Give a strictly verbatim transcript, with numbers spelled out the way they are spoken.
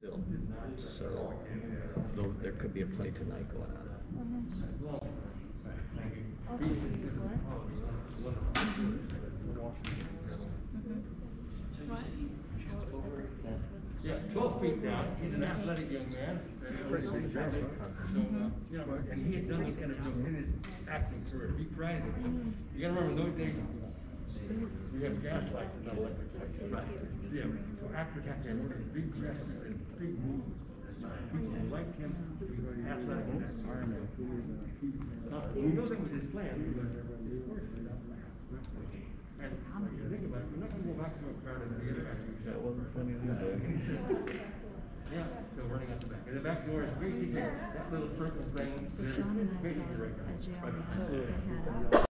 still. So though there could be a play tonight going on. Mm-hmm. Yeah, twelve feet down. He's an athletic young man. So, uh, you know, and he had done those kind of things in his acting career. He prided himself. You gotta remember, those days, we have gas lights and not electric lights. Right. Yeah, so actors have to have really big dresses and big moves. People liked him. He was athletic in that part. Uh, we know that was his plan. And think about it, we're not going to go back to a crowded theater after you That wasn't funny either. yeah, so running out the back. And the back door is basically that little circle thing. So Sean and I saw a jail that had